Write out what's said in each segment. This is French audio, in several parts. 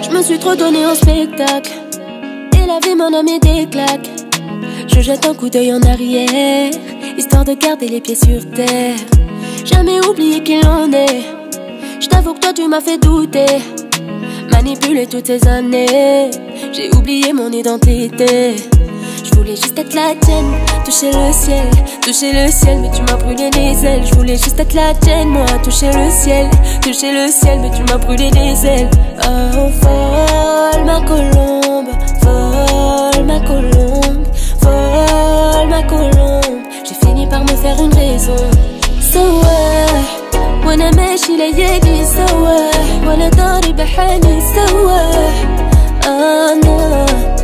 Je me suis trop donné en spectacle et la vie m'en a mis des claques. Je jette un coup d'œil en arrière, histoire de garder les pieds sur terre. Jamais oublié qui l'on est. Je t'avoue que toi tu m'as fait douter. Manipulé toutes ces années, j'ai oublié mon identité. Je voulais juste être la tienne, toucher le ciel, mais tu m'as brûlé les ailes. Je voulais juste être la tienne, moi, toucher le ciel, mais tu m'as brûlé les ailes. Oh, folle ma colombe, folle ma colombe, folle ma colombe. J'ai fini par me faire une raison. So وانا ماشي ليالي سوا ولا داري بحالي سوا انا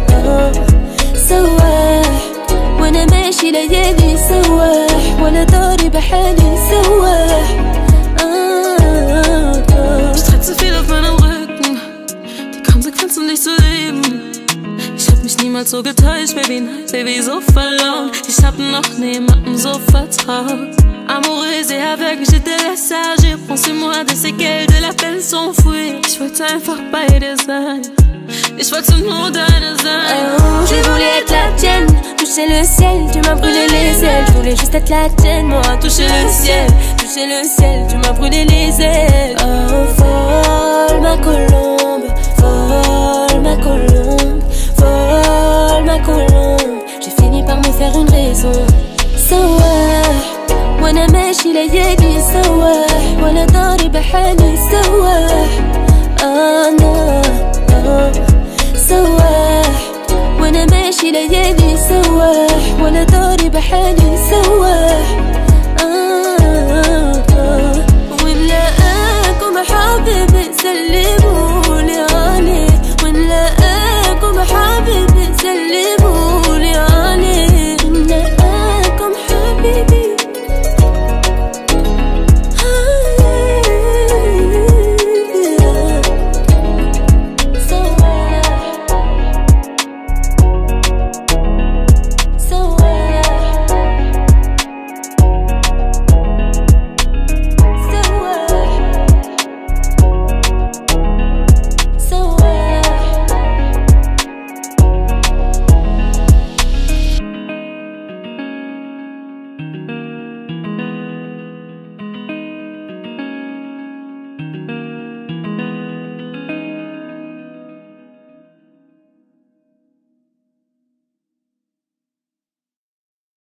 سوا وانا ماشي ليالي سوا ولا داري بحالي سوا Ich trag zu viel auf meinem Rücken, die Konsequenzen nicht zu leben. Ich hab mich niemals so getäuscht, Baby, nein, Baby, so verloren. Ich hab noch niemandem so vertraut. Amoureuse et aveugle, j'étais la sage. J'ai pensé moi des séquelles de la peine s'enfouir. Ich wollte einfach bei dir sein. Ich wollte nur deine sein. Oh, je voulais être la tienne, toucher le ciel, tu m'as brûlé les ailes. Je voulais juste être la tienne, moi, toucher le ciel, tu m'as brûlé les ailes. Oh, folle ma colombe, folle ma colombe, folle ma colombe. J'ai fini par me faire une raison. So وانا ماشي ليالي سوا ولا داري بحالي سوا انا سوا وانا ماشي ليالي سوا ولا داري بحالي سوا